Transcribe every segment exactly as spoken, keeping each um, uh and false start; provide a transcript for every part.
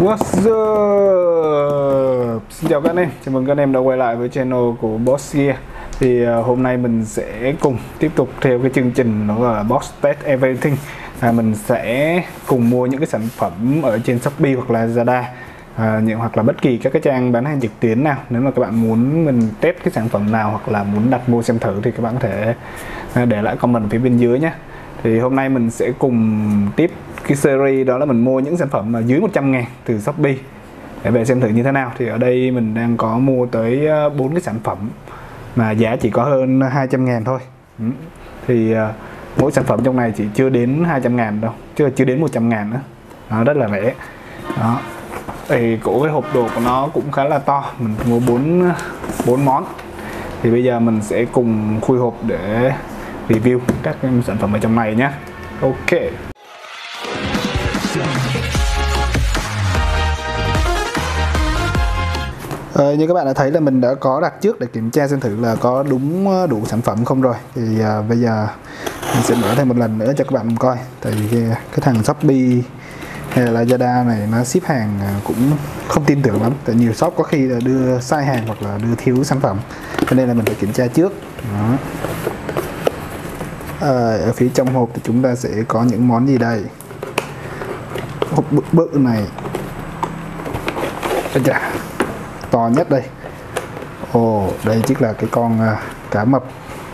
What's up? Xin chào các anh em, chào mừng các anh em đã quay lại với channel của Boss Gear. Thì uh, hôm nay mình sẽ cùng tiếp tục theo cái chương trình đó là Boss Test Everything. À, mình sẽ cùng mua những cái sản phẩm ở trên Shopee hoặc là Lazada, à, những hoặc là bất kỳ các cái trang bán hàng trực tuyến nào. Nếu mà các bạn muốn mình test cái sản phẩm nào hoặc là muốn đặt mua xem thử thì các bạn có thể để lại comment phía bên dưới nhé. Thì hôm nay mình sẽ cùng tiếp cái series đó là mình mua những sản phẩm mà dưới một trăm ngàn từ Shopee để về xem thử như thế nào. Thì ở đây mình đang có mua tới bốn cái sản phẩm mà giá chỉ có hơn hai trăm ngàn thôi. Ừ. Thì uh, mỗi sản phẩm trong này chỉ chưa đến hai trăm ngàn đâu, chưa chưa đến một trăm ngàn nữa. Nó rất là rẻ. Đó. Thì của cái hộp đồ của nó cũng khá là to, mình mua bốn bốn món. Thì bây giờ mình sẽ cùng khui hộp để review các sản phẩm ở trong này nhé. Ok. Ờ, như các bạn đã thấy là mình đã có đặt trước để kiểm tra xem thử là có đúng đủ sản phẩm không rồi. Thì uh, bây giờ mình sẽ mở thêm một lần nữa cho các bạn coi. Tại vì cái, cái thằng Shopee hay là Lazada này nó ship hàng cũng không tin tưởng lắm. Tại nhiều shop có khi là đưa sai hàng hoặc là đưa thiếu sản phẩm, cho nên là mình phải kiểm tra trước. Đó. À, ở phía trong hộp thì chúng ta sẽ có những món gì đây? Hộp bự bự này, chà, to nhất đây. Ồ, đây chính là cái con uh, cá mập.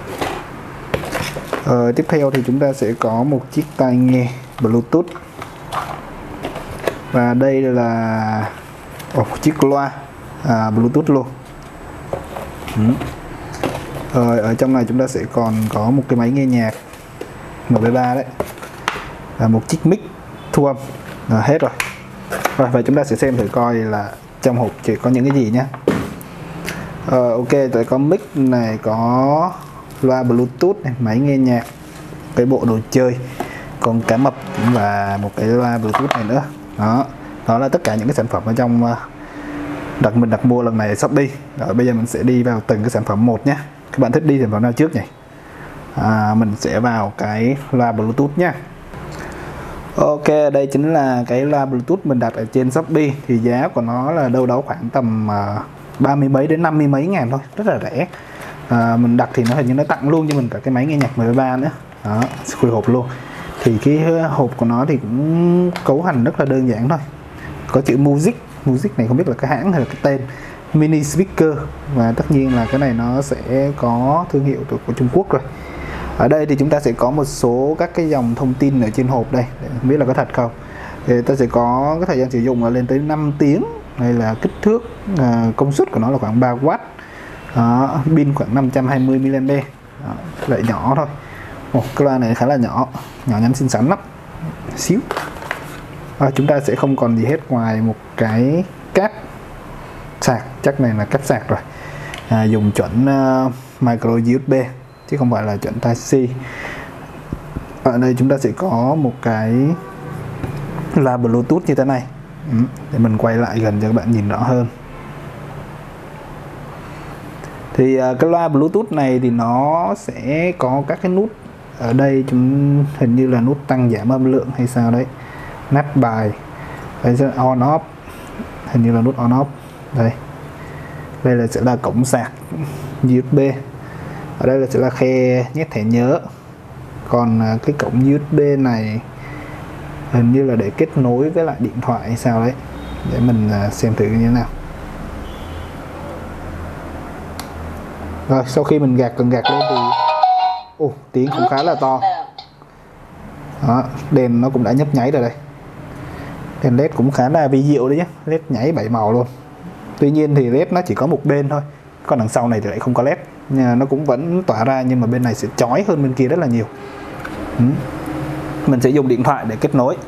Ờ, tiếp theo thì chúng ta sẽ có một chiếc tai nghe Bluetooth. Và đây là oh, chiếc loa à, Bluetooth luôn. Ừ. Rồi, ở trong này chúng ta sẽ còn có một cái máy nghe nhạc M P ba đấy, và một chiếc mic thu âm. À, hết rồi. Rồi, và chúng ta sẽ xem thử coi là trong hộp chỉ có những cái gì nhé. Ờ, ok, tại có mic này, có loa Bluetooth này, máy nghe nhạc, cái bộ đồ chơi, còn cá mập và một cái loa Bluetooth này nữa. Đó, đó là tất cả những cái sản phẩm ở trong đặt mình đặt mua lần này ở Shopee. Rồi bây giờ mình sẽ đi vào từng cái sản phẩm một nhé. Các bạn thích đi sản phẩm nào trước nhỉ? À, mình sẽ vào cái loa Bluetooth nhé. Ok, đây chính là cái loa Bluetooth mình đặt ở trên Shopee. Thì giá của nó là đâu đó khoảng tầm uh, ba mươi mấy đến năm mươi mấy ngàn thôi, rất là rẻ. À, mình đặt thì nó hình như nó tặng luôn cho mình cả cái máy nghe nhạc M P ba nữa. Đó, khui hộp luôn. Thì cái hộp của nó thì cũng cấu hình rất là đơn giản thôi. Có chữ Music, Music này không biết là cái hãng hay là cái tên. Mini speaker, và tất nhiên là cái này nó sẽ có thương hiệu của Trung Quốc rồi. Ở đây thì chúng ta sẽ có một số các cái dòng thông tin ở trên hộp đây, để không biết là có thật không. Thì ta sẽ có cái thời gian sử dụng là lên tới năm tiếng, hay là kích thước à, công suất của nó là khoảng ba oát. Đó, pin khoảng năm trăm hai mươi mi li am pe. Đó, lại nhỏ thôi. Ồ, cái loa này khá là nhỏ, nhỏ nhắn xinh xắn lắm. Xíu. À, chúng ta sẽ không còn gì hết ngoài một cái cáp sạc, chắc này là cáp sạc rồi. À, dùng chuẩn uh, micro u ét bê chứ không phải là chuẩn Type C. Ở đây chúng ta sẽ có một cái loa Bluetooth như thế này. Ừ, để mình quay lại gần cho các bạn nhìn rõ hơn. Thì uh, cái loa Bluetooth này thì nó sẽ có các cái nút ở đây, chúng hình như là nút tăng giảm âm lượng hay sao đấy, nắp bài, đây sẽ on off, hình như là nút on off. Đây, đây là sẽ là cổng sạc u ét bê. Ở đây là sẽ là khe nhét thẻ nhớ. Còn cái cổng u ét bê này hình như là để kết nối với lại điện thoại hay sao đấy. Để mình xem thử như thế nào. Rồi, sau khi mình gạt cần gạt lên thì ồ, tiếng cũng khá là to. Đó, đèn nó cũng đã nhấp nháy rồi đây. Đèn led cũng khá là vi diệu đấy nhé, led nháy bảy màu luôn. Tuy nhiên thì led nó chỉ có một bên thôi, còn đằng sau này thì lại không có led. Nó cũng vẫn tỏa ra nhưng mà bên này sẽ chói hơn bên kia rất là nhiều. Ừ. Mình sẽ dùng điện thoại để kết nối.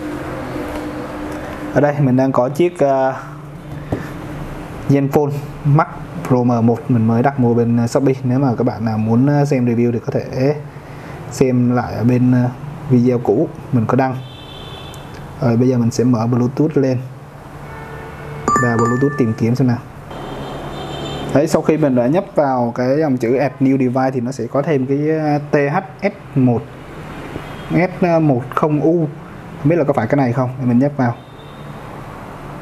Ở đây mình đang có chiếc uh, Zenfone Max Pro M một mình mới đặt mua bên Shopee. Nếu mà các bạn nào muốn xem review thì có thể xem lại ở bên video cũ mình có đăng. Rồi bây giờ mình sẽ mở Bluetooth lên và Bluetooth tìm kiếm xem nào. Đấy, sau khi mình đã nhấp vào cái dòng chữ Add New Device thì nó sẽ có thêm cái T H S một S một không U. Không biết là có phải cái này không? Để mình nhấp vào.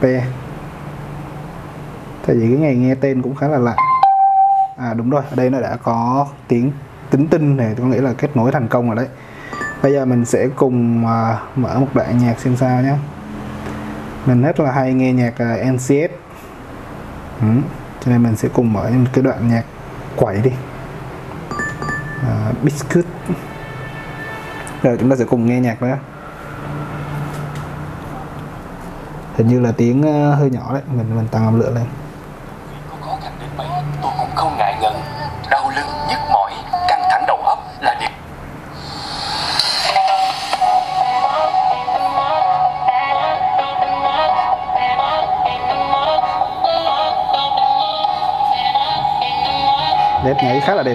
Pe. Tại vì cái này nghe tên cũng khá là lạ. À đúng rồi, ở đây nó đã có tiếng tính tinh này, có nghĩa là kết nối thành công rồi đấy. Bây giờ mình sẽ cùng uh, mở một đoạn nhạc xem sao nhé. Mình rất là hay nghe nhạc uh, en xê ét, ừ. Cho nên mình sẽ cùng mở một cái đoạn nhạc quẩy đi. uh, Biscuit. Rồi chúng ta sẽ cùng nghe nhạc nữa. Hình như là tiếng uh, hơi nhỏ đấy, mình mình tăng âm lượng lên. Có khó khăn đến mấy, tôi cũng không ngại ngần. Đau lưng, nhức mỏi, căng thẳng đầu óc là điều. Đẹp, nhảy khá là đẹp.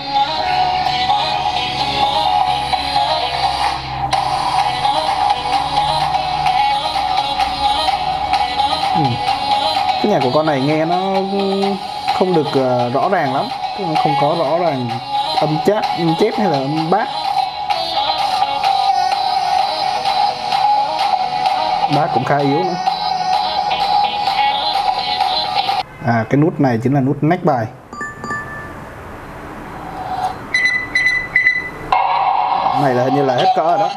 Ừ. Cái nhạc của con này nghe nó không được uh, rõ ràng lắm, không có rõ ràng âm chát, âm chép hay là âm bát. Bát cũng khá yếu nữa. À, cái nút này chính là nút neck bài. Này là hình như là hết cỡ rồi đó.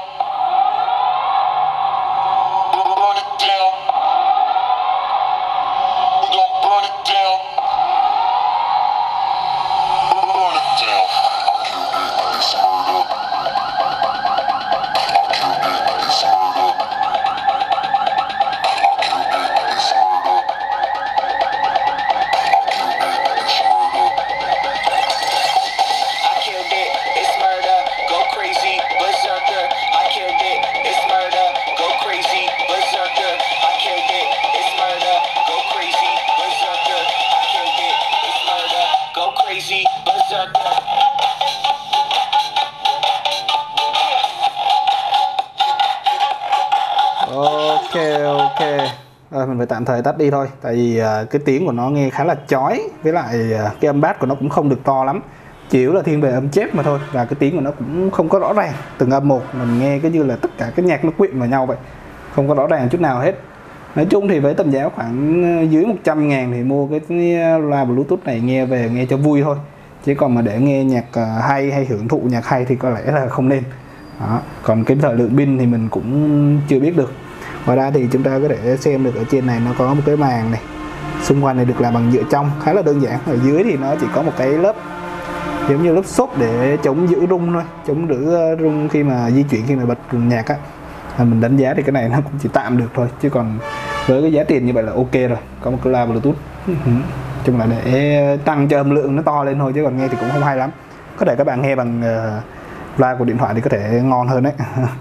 Ok ok. Rồi mình phải tạm thời tắt đi thôi. Tại vì uh, cái tiếng của nó nghe khá là chói. Với lại uh, cái âm bass của nó cũng không được to lắm, chỉ yếu là thiên về âm chép mà thôi. Và cái tiếng của nó cũng không có rõ ràng. Từng âm một mình nghe cái như là tất cả cái nhạc nó quyện vào nhau vậy, không có rõ ràng chút nào hết. Nói chung thì với tầm giá khoảng dưới một trăm ngàn thì mua cái loa Bluetooth này nghe về nghe cho vui thôi. Chứ còn mà để nghe nhạc uh, hay hay hưởng thụ nhạc hay thì có lẽ là không nên. Đó. Còn cái thời lượng pin thì mình cũng chưa biết được. Ngoài ra thì chúng ta có thể xem được ở trên này nó có một cái màng này, xung quanh này được làm bằng nhựa trong, khá là đơn giản. Ở dưới thì nó chỉ có một cái lớp giống như lớp xốp để chống giữ rung thôi, chống giữ rung khi mà di chuyển, khi mà bật nhạc á. À, mình đánh giá thì cái này nó cũng chỉ tạm được thôi, chứ còn với cái giá tiền như vậy là ok rồi. Có một cái loa Bluetooth chung là để tăng cho âm lượng nó to lên thôi, chứ còn nghe thì cũng không hay lắm. Có thể các bạn nghe bằng uh, loa của điện thoại thì có thể ngon hơn đấy.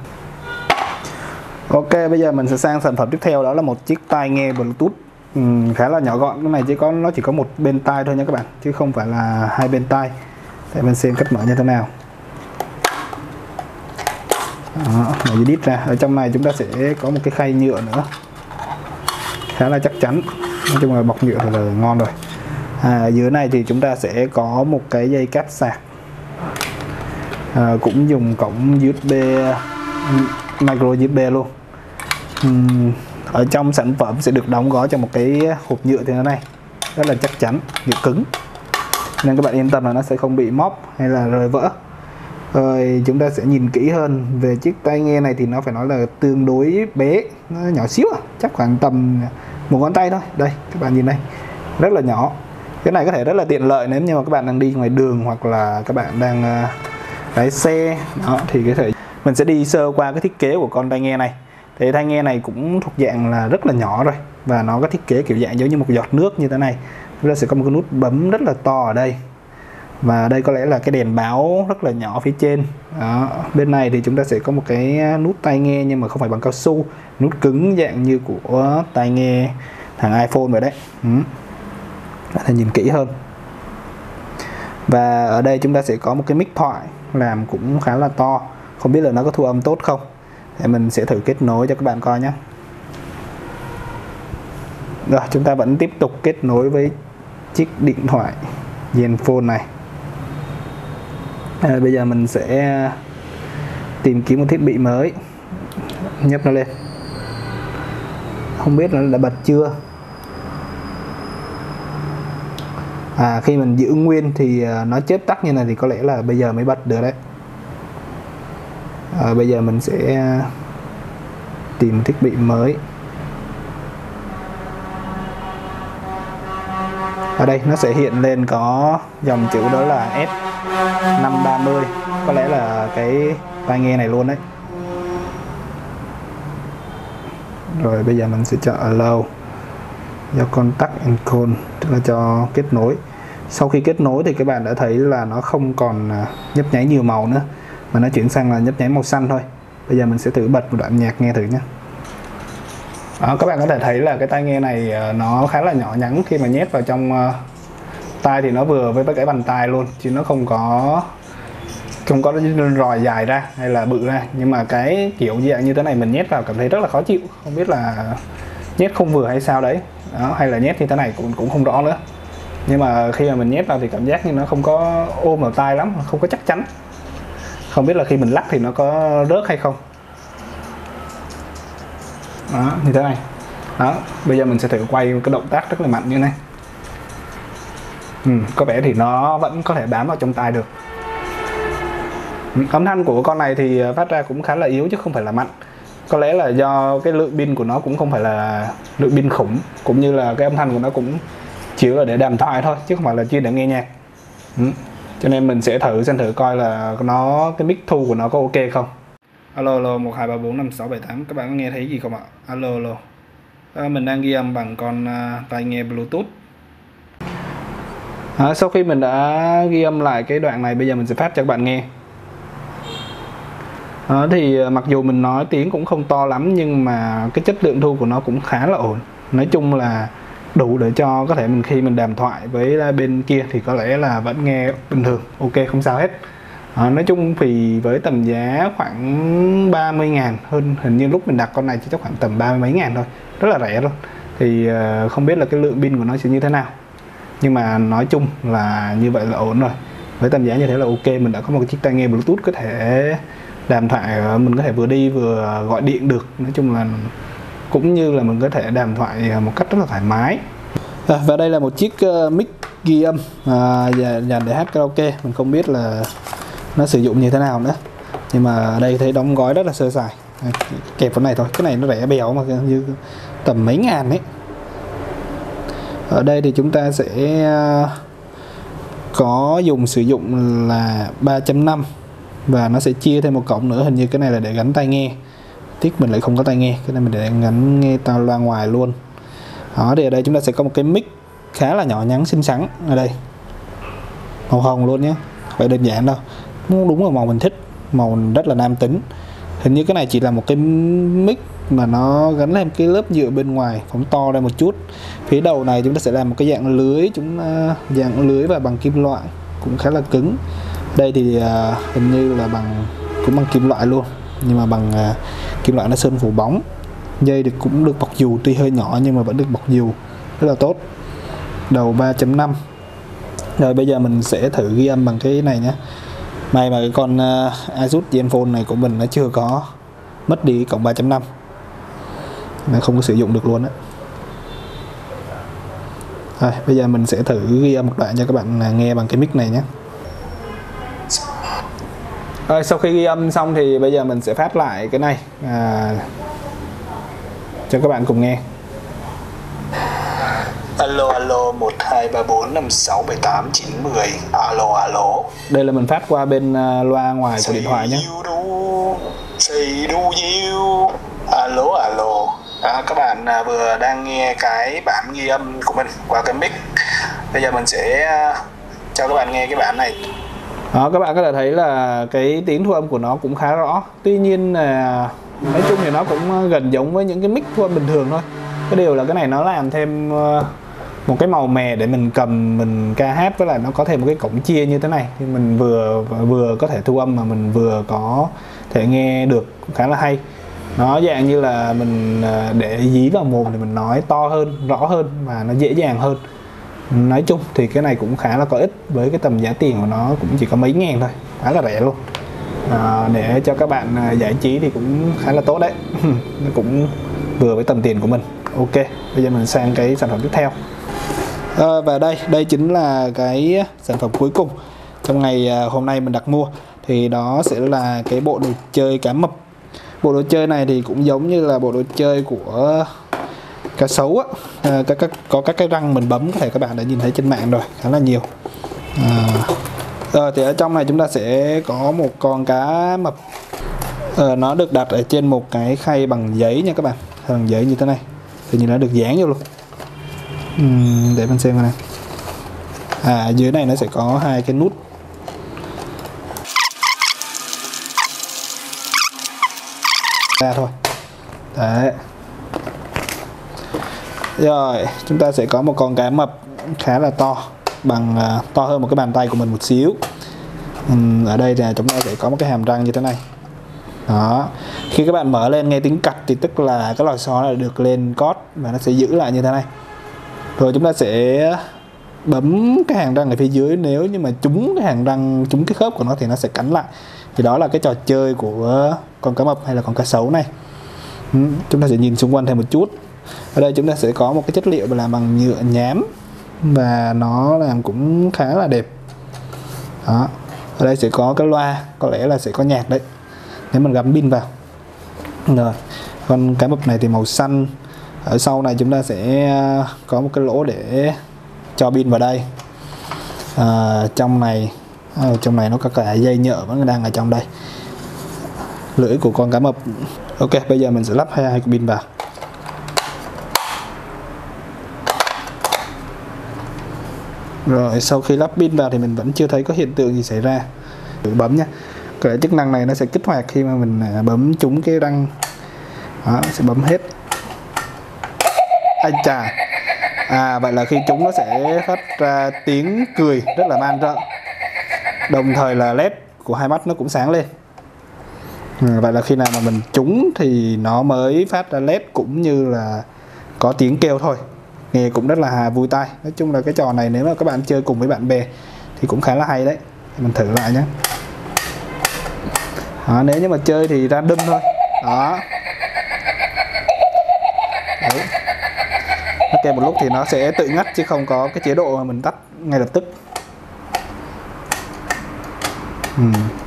Ok, bây giờ mình sẽ sang sản phẩm tiếp theo, đó là một chiếc tai nghe Bluetooth uhm, khá là nhỏ gọn. Cái này chỉ có nó chỉ có một bên tai thôi nha các bạn, chứ không phải là hai bên tai. Để mình xem cách mở như thế nào. Đó, mở dây đít ra. Ở trong này chúng ta sẽ có một cái khay nhựa nữa, khá là chắc chắn. Nói chung là bọc nhựa là ngon rồi. À, ở dưới này thì chúng ta sẽ có một cái dây cáp sạc, à, cũng dùng cổng u ét bê, micro u ét bê luôn. uhm, Ở trong sản phẩm sẽ được đóng gói trong một cái hộp nhựa như thế này, rất là chắc chắn, nhựa cứng, nên các bạn yên tâm là nó sẽ không bị móp hay là rời vỡ. Rồi chúng ta sẽ nhìn kỹ hơn về chiếc tai nghe này thì nó phải nói là tương đối bé, nó nhỏ xíu à, chắc khoảng tầm một ngón tay thôi. Đây các bạn nhìn đây, rất là nhỏ. Cái này có thể rất là tiện lợi nếu như mà các bạn đang đi ngoài đường, hoặc là các bạn đang uh, lái xe đó, thì có thể mình sẽ đi sơ qua cái thiết kế của con tai nghe này. Thì tai nghe này cũng thuộc dạng là rất là nhỏ rồi, và nó có thiết kế kiểu dạng giống như một giọt nước như thế này. Chúng ta sẽ có một cái nút bấm rất là to ở đây, và đây có lẽ là cái đèn báo rất là nhỏ phía trên đó. Bên này thì chúng ta sẽ có một cái nút tai nghe nhưng mà không phải bằng cao su, nút cứng dạng như của tai nghe thằng iPhone vậy đấy. ừ. Để nhìn kỹ hơn. Và ở đây chúng ta sẽ có một cái mic thoại làm cũng khá là to, không biết là nó có thu âm tốt không. Để mình sẽ thử kết nối cho các bạn coi nhé. Rồi chúng ta vẫn tiếp tục kết nối với chiếc điện thoại Zenfone này. À, bây giờ mình sẽ tìm kiếm một thiết bị mới, nhấp nó lên. Không biết là đã bật chưa. À, khi mình giữ nguyên thì nó chớp tắt như này thì có lẽ là bây giờ mới bật được đấy. À, bây giờ mình sẽ tìm thiết bị mới. Ở đây nó sẽ hiện lên có dòng chữ đó là S năm ba mươi, có lẽ là cái tai nghe này luôn đấy. Rồi bây giờ mình sẽ chọn allow, do contact and call, tức là cho kết nối. Sau khi kết nối thì các bạn đã thấy là nó không còn nhấp nháy nhiều màu nữa, mà nó chuyển sang là nhấp nháy màu xanh thôi. Bây giờ mình sẽ thử bật một đoạn nhạc nghe thử nhé. Đó, các bạn có thể thấy là cái tai nghe này nó khá là nhỏ nhắn, khi mà nhét vào trong uh, tai thì nó vừa với cái bàn tay luôn, chứ nó không có không có ròi dài ra hay là bự ra. Nhưng mà cái kiểu dạng như thế này mình nhét vào cảm thấy rất là khó chịu, không biết là nhét không vừa hay sao đấy. Đó, hay là nhét như thế này cũng cũng không rõ nữa. Nhưng mà khi mà mình nhét vào thì cảm giác như nó không có ôm vào tai lắm, không có chắc chắn. Không biết là khi mình lắc thì nó có rớt hay không. Đó, như thế này. Đó, bây giờ mình sẽ thử quay cái động tác rất là mạnh như này. Ừ, có vẻ thì nó vẫn có thể bám vào trong tai được. Âm thanh của con này thì phát ra cũng khá là yếu chứ không phải là mạnh. Có lẽ là do cái lượng pin của nó cũng không phải là lượng pin khủng, cũng như là cái âm thanh của nó cũng chỉ là để đàm thoại thôi chứ không phải là chuyên để nghe nhạc. Ừ. Cho nên mình sẽ thử xem thử coi là nó cái mic thu của nó có ok không. Alo alo một hai ba bốn năm sáu bảy tám, các bạn có nghe thấy gì không ạ? Alo alo. À, mình đang ghi âm bằng con uh, tai nghe Bluetooth. À, sau khi mình đã ghi âm lại cái đoạn này, bây giờ mình sẽ phát cho các bạn nghe. À, thì mặc dù mình nói tiếng cũng không to lắm, nhưng mà cái chất lượng thu của nó cũng khá là ổn. Nói chung là đủ để cho có thể mình khi mình đàm thoại với bên kia thì có lẽ là vẫn nghe bình thường, ok không sao hết. À, nói chung thì với tầm giá khoảng ba mươi ngàn, hơn hình như lúc mình đặt con này chỉ chắc khoảng tầm ba mươi mấy ngàn thôi, rất là rẻ luôn. Thì uh, không biết là cái lượng pin của nó sẽ như thế nào, nhưng mà nói chung là như vậy là ổn rồi. Với tầm giá như thế là ok, mình đã có một cái chiếc tai nghe Bluetooth có thể đàm thoại, mình có thể vừa đi vừa gọi điện được. Nói chung là cũng như là mình có thể đàm thoại một cách rất là thoải mái. À, và đây là một chiếc uh, mic ghi âm à, dành để hát karaoke. Mình không biết là nó sử dụng như thế nào nữa, nhưng mà ở đây thấy đóng gói rất là sơ sài. À, kẹp vào này thôi, cái này nó rẻ bèo mà như tầm mấy ngàn ấy. Ở đây thì chúng ta sẽ uh, có dùng sử dụng là ba chấm năm, và nó sẽ chia thêm một cổng nữa, hình như cái này là để gắn tai nghe. Tiếc mình lại không có tai nghe, cái này mình để gắn nghe tai loa ngoài luôn. Đó, thì ở đây chúng ta sẽ có một cái mic khá là nhỏ nhắn xinh xắn ở đây, màu hồng luôn nhé, phải đơn giản đâu, đúng là màu mình thích, màu rất là nam tính. Hình như cái này chỉ là một cái mic mà nó gắn thêm cái lớp nhựa bên ngoài, phóng to ra một chút. Phía đầu này chúng ta sẽ làm một cái dạng lưới, chúng uh, dạng lưới và bằng kim loại cũng khá là cứng. Đây thì uh, hình như là bằng cũng bằng kim loại luôn, nhưng mà bằng uh, kim loại nó sơn phủ bóng. Dây thì cũng được bọc dù, tuy hơi nhỏ nhưng mà vẫn được bọc dù rất là tốt. Đầu ba chấm năm. Rồi bây giờ mình sẽ thử ghi âm bằng cái này nhé. May mà cái con uh, Asus Zenfone này của mình nó chưa có mất đi cổng ba chấm năm, nó không có sử dụng được luôn á. Rồi bây giờ mình sẽ thử ghi âm một đoạn cho các bạn nghe bằng cái mic này nhé. Rồi sau khi ghi âm xong thì bây giờ mình sẽ phát lại cái này à, cho các bạn cùng nghe. Alo alo một hai ba bốn năm sáu bảy tám chín mười. Alo alo. Đây là mình phát qua bên uh, loa ngoài của điện thoại nhé. Say do you. Alo alo. À, các bạn à, vừa đang nghe cái bản ghi âm của mình qua cái mic. Bây giờ mình sẽ à, cho các bạn nghe cái bản này. Đó, các bạn có thể thấy là cái tiếng thu âm của nó cũng khá rõ. Tuy nhiên là nói chung thì nó cũng gần giống với những cái mic thu âm bình thường thôi. Cái điều là cái này nó làm thêm một cái màu mè để mình cầm mình ca hát, với lại nó có thêm một cái cổng chia như thế này, thì mình vừa vừa có thể thu âm mà mình vừa có thể nghe được, khá là hay. Nó dạng như là mình để dí vào mồm thì mình nói to hơn, rõ hơn và nó dễ dàng hơn. Nói chung thì cái này cũng khá là có ích, với cái tầm giá tiền của nó cũng chỉ có mấy ngàn thôi, khá là rẻ luôn. À, để cho các bạn giải trí thì cũng khá là tốt đấy. Nó cũng vừa với tầm tiền của mình. Ok, bây giờ mình sang cái sản phẩm tiếp theo. À, và đây, đây chính là cái sản phẩm cuối cùng trong ngày hôm nay mình đặt mua. Thì đó sẽ là cái bộ đồ chơi cá mập. Bộ đồ chơi này thì cũng giống như là bộ đồ chơi của cá sấu á, à, các, các, có các cái răng mình bấm, có thể các bạn đã nhìn thấy trên mạng rồi, khá là nhiều. À, à, thì ở trong này chúng ta sẽ có một con cá mập. À, nó được đặt ở trên một cái khay bằng giấy nha các bạn, bằng giấy như thế này, thì nhìn nó được dán vô luôn. uhm, để mình xem coi này. À, dưới này nó sẽ có hai cái nút. Ra thôi. Đấy. Rồi, chúng ta sẽ có một con cá mập khá là to, bằng uh, to hơn một cái bàn tay của mình một xíu. uhm, Ở đây là chúng ta sẽ có một cái hàm răng như thế này. Đó. Khi các bạn mở lên nghe tiếng cạch thì tức là cái lò xo này được lên cót và nó sẽ giữ lại như thế này. Rồi chúng ta sẽ bấm cái hàng răng ở phía dưới, nếu như mà trúng cái hàng răng, trúng cái khớp của nó thì nó sẽ cắn lại. Thì đó là cái trò chơi của con cá mập hay là con cá sấu này. ừ, Chúng ta sẽ nhìn xung quanh thêm một chút. Ở đây chúng ta sẽ có một cái chất liệu làm bằng nhựa nhám và nó làm cũng khá là đẹp. Đó. Ở đây sẽ có cái loa, có lẽ là sẽ có nhạc đấy nếu mình gắn pin vào. Rồi, con cá mập này thì màu xanh. Ở sau này chúng ta sẽ có một cái lỗ để cho pin vào đây. À, trong này à, trong này nó có cả dây nhựa vẫn đang ở trong đây. Lưỡi của con cá mập. Ok, bây giờ mình sẽ lắp hai hai cái pin vào. Rồi, sau khi lắp pin vào thì mình vẫn chưa thấy có hiện tượng gì xảy ra. Thử bấm nhé. Cái chức năng này nó sẽ kích hoạt khi mà mình bấm trúng cái răng. Đó, sẽ bấm hết. Anh chà. À, vậy là khi trúng nó sẽ phát ra tiếng cười rất là man rợ. Đồng thời là led của hai mắt nó cũng sáng lên. Ừ, vậy là khi nào mà mình trúng thì nó mới phát ra led cũng như là có tiếng kêu thôi. Nghe cũng rất là vui tai. Nói chung là cái trò này nếu mà các bạn chơi cùng với bạn bè thì cũng khá là hay đấy. Mình thử lại nhé. Đó, nếu như mà chơi thì ra đâm thôi. Đó. Đấy. Nó kêu một lúc thì nó sẽ tự ngắt chứ không có cái chế độ mà mình tắt ngay lập tức. ừ.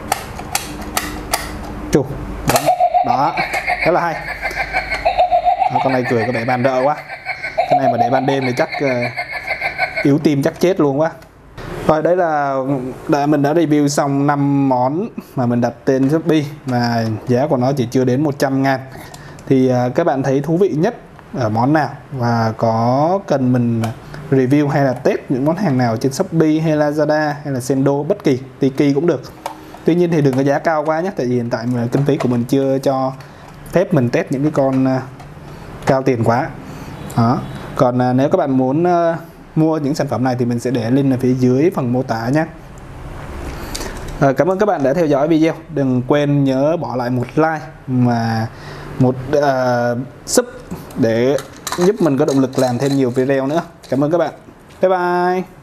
Chù. Đó. Đó, rất là hay. Đó, con này cười có vẻ bàn rợ quá. Cái này mà để ban đêm thì chắc uh, yếu tim chắc chết luôn quá. Rồi, đấy là đã, mình đã review xong năm món mà mình đặt trên Shopee mà giá của nó chỉ chưa đến một trăm ngàn. Thì uh, các bạn thấy thú vị nhất ở món nào và có cần mình review hay là test những món hàng nào trên Shopee hay Lazada hay là Sendo, bất kỳ Tiki cũng được. Tuy nhiên thì đừng có giá cao quá nhé, tại vì hiện tại mà kinh phí của mình chưa cho phép mình test những cái con uh, cao tiền quá. Đó. Còn uh, nếu các bạn muốn uh, mua những sản phẩm này thì mình sẽ để link ở phía dưới phần mô tả nhé. À, cảm ơn các bạn đã theo dõi video. Đừng quên nhớ bỏ lại một like mà một uh, sub để giúp mình có động lực làm thêm nhiều video nữa. Cảm ơn các bạn. Bye bye.